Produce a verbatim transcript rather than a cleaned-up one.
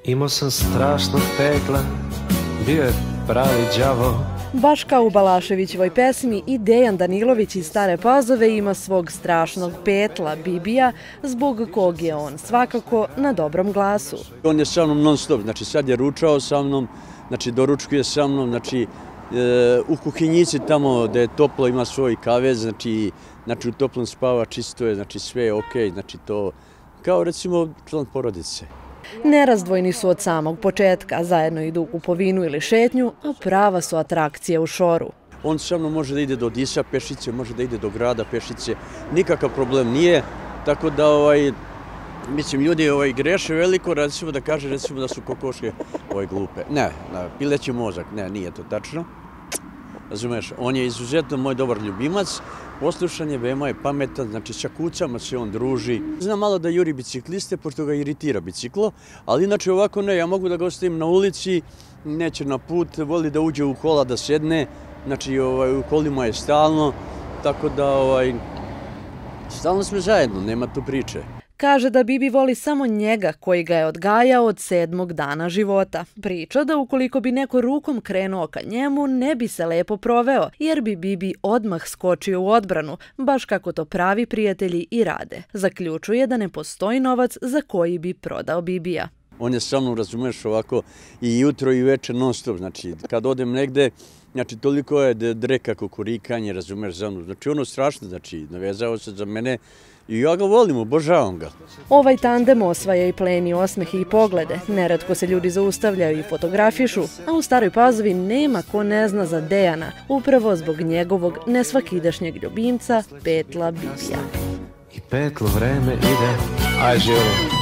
Imao sam strašnog pekla, bio je pravi đavo. Baš kao u Balaševićevoj pesmi, i Dejan Danilović iz Stare Pazove ima svog strašnog petla, Bibija, zbog kog je on svakako na dobrom glasu. On je sa mnom non stop, znači sad je ručao sa mnom, znači doručkuje sa mnom, znači e, u kuhinjici tamo da je toplo ima svoj kavez, znači, znači u toplom spava, čisto je, znači sve je okej, znači to kao recimo član porodice. Nerazdvojni su od samog početka, zajedno idu u kupovinu ili šetnju, a prava su atrakcije u Šoru. On sa mnom može da ide do Disa pešice, može da ide do grada pešice, nikakav problem nije, tako da ovaj, mislim, ljudi ovaj, greše veliko, recimo da kaže recimo da su kokoške ovaj, glupe. Ne, na pileći mozak, ne, nije to tačno. Razumeš, on je izuzetno moj dobar ljubimac, poslušan je, veoma je pametan, znači sa kucama se on druži. Znam malo da juri bicikliste, pošto ga iritira biciklo, ali inače ovako ne, ja mogu da ga ostavim na ulici, neće na put, voli da uđe u kola da sedne, znači ovaj, u kolima je stalno, tako da ovaj, stalno smo zajedno, nema tu priče. Kaže da Bibi voli samo njega koji ga je odgajao od sedmog dana života. Priča da ukoliko bi neko rukom krenuo ka njemu, ne bi se lepo proveo, jer bi Bibi odmah skočio u odbranu, baš kako to pravi prijatelji i rade. Zaključuje da ne postoji novac za koji bi prodao Bibija. On je sa mnom, razumeš, ovako i jutro i večer non stop, znači kad odem negde, znači toliko je dreka kukurikanje, razumeš, za mnom, znači ono strašno, znači navezao se za mene i ja ga volim, obožavam ga. Ovaj tandem osvaja i pleni osmehe i poglede, neretko se ljudi zaustavljaju i fotografišu, a u Staroj Pazovi nema ko ne zna za Dejana, upravo zbog njegovog nesvakidašnjeg ljubimca, petla Bibija. I petlo vreme ide, aj živjelo.